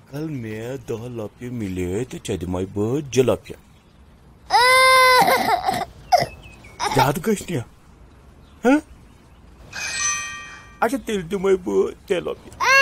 कल मैं 10 लाफे मिले तो चदमाई बह जलाफिया ज्यादा गश्त अच्छा तेल दिमाई बह 10 लाफे